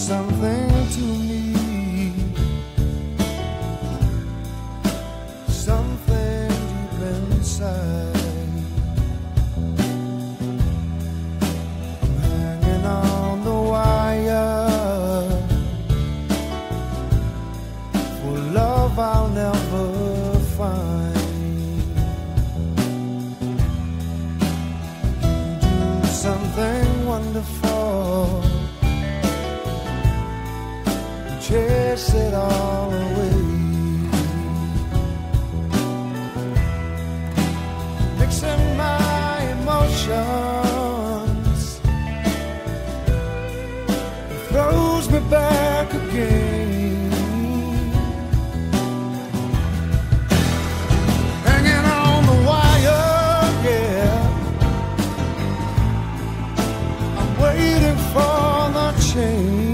something to me, something deep inside. I'm hanging on the wire for love I'll never find. You do something wonderful, chase it all away, mixing my emotions, throws me back again, hanging on the wire, yeah. I'm waiting for the change.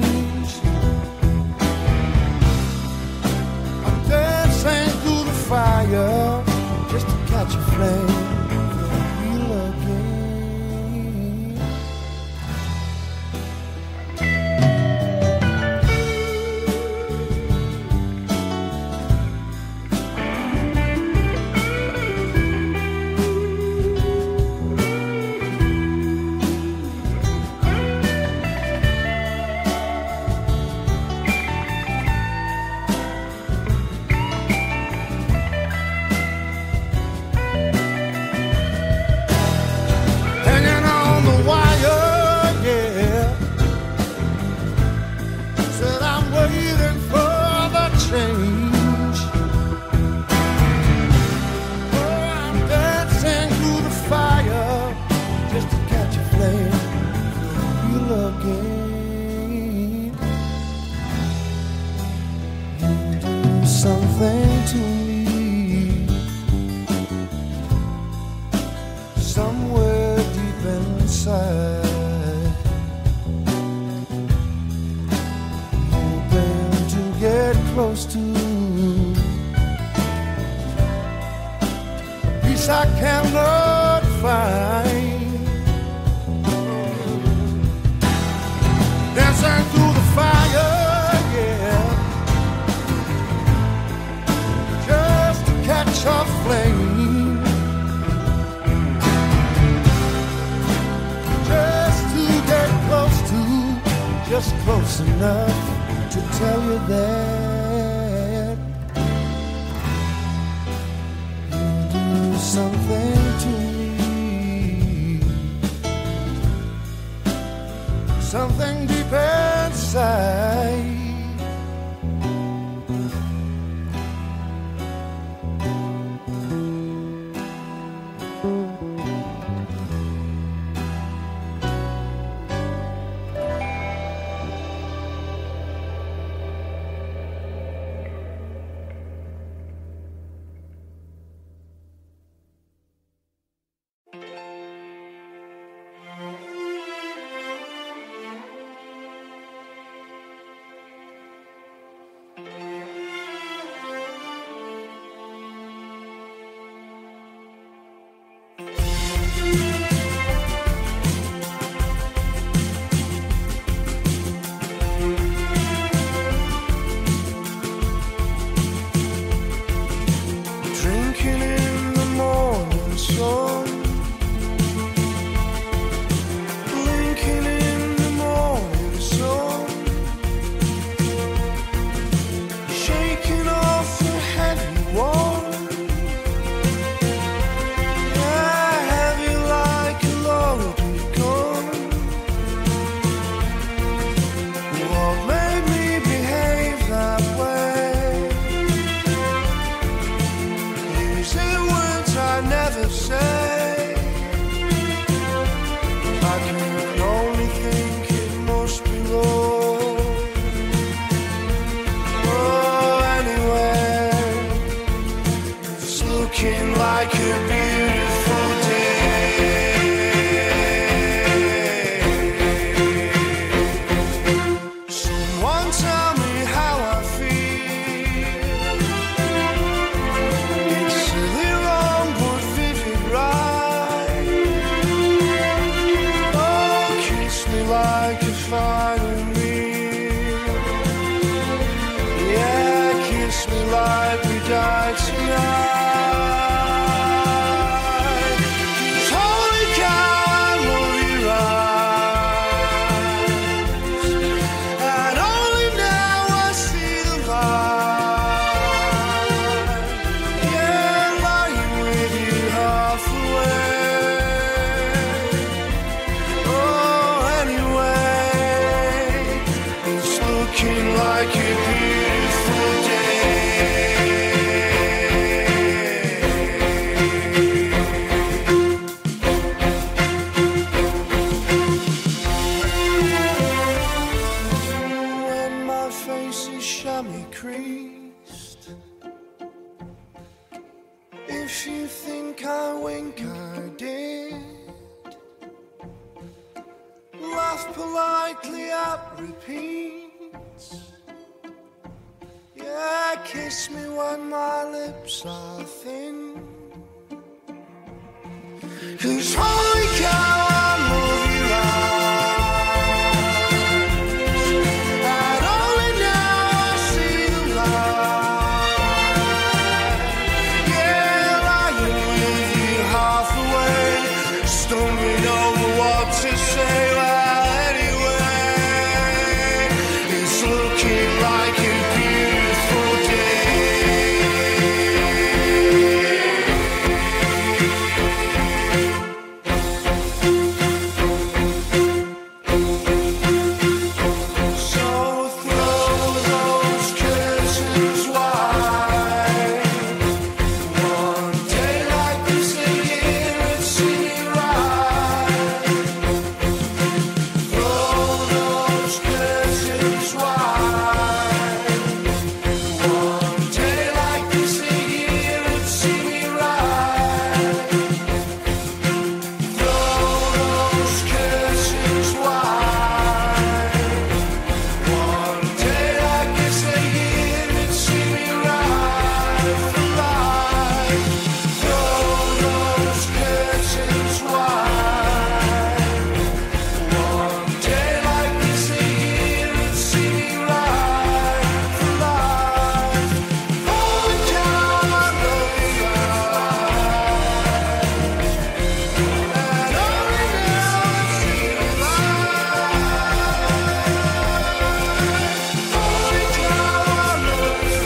Fire just to catch a flame for real again. Something to me, somewhere deep inside, hoping to get close to peace I cannot find, dancing through the fire, yeah, catch a flame, just to get close to, just close enough to tell you that you do something to me, something deep inside. decreased. If you think I wink, I did. Laugh politely at repeats. Yeah, kiss me when my lips are thin. 'Cause holy cow, I love your eyes. And only now I see the light. Yeah, lying with you half awake, stumbling over what to say. Well, anyway, it's looking like a beautiful day. So throw those curtains wide. One day like this, they hear it singing right. Throw those curtains wide. One day like this, they hear it singing right. Throw those curtains wide. One day like this, they hear it singing right for life. Throw those curtains wide. One day like this, they hear it singing right for life. Holy cow, I love you right. And only now I see the light. Holy cow, I love you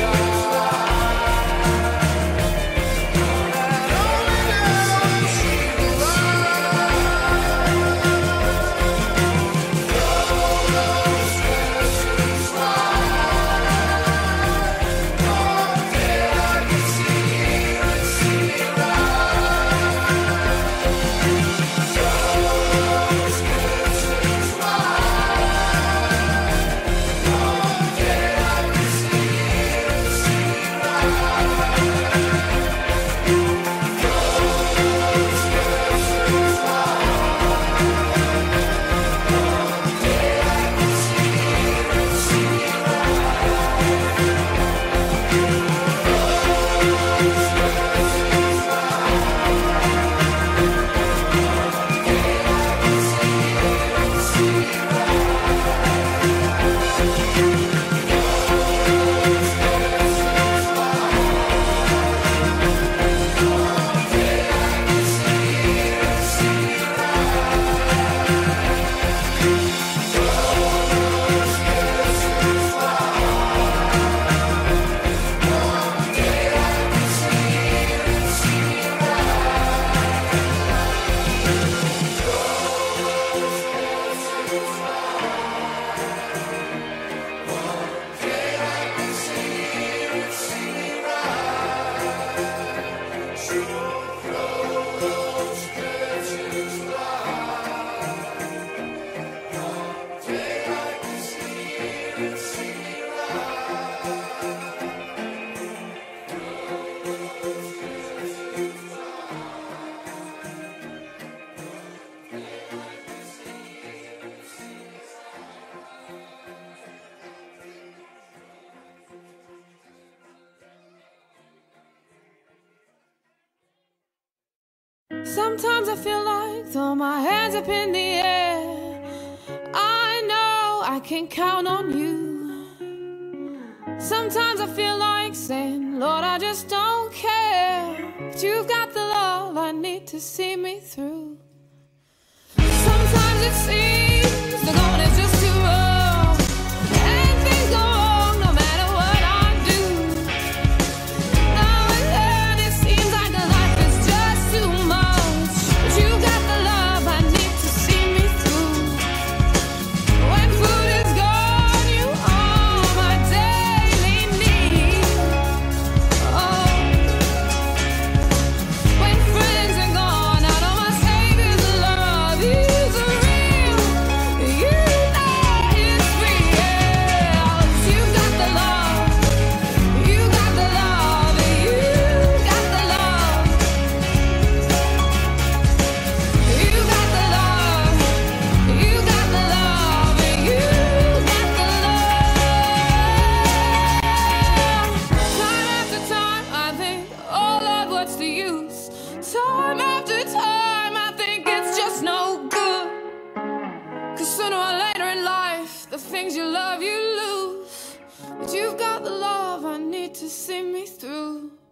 Sometimes I feel like throw my hands up in the air. I know I can count on you. Sometimes I feel like saying, Lord, I just don't care. But you've got the love I need to see me through. Sometimes it seems the going is just too rough, and things go wrong no matter what I do. Now and then it seems like life is just too much, but you got the love I need to see me through. When food is gone, you are my daily need. Oh, when friends are gone, I know my Savior's love is real. to see me through.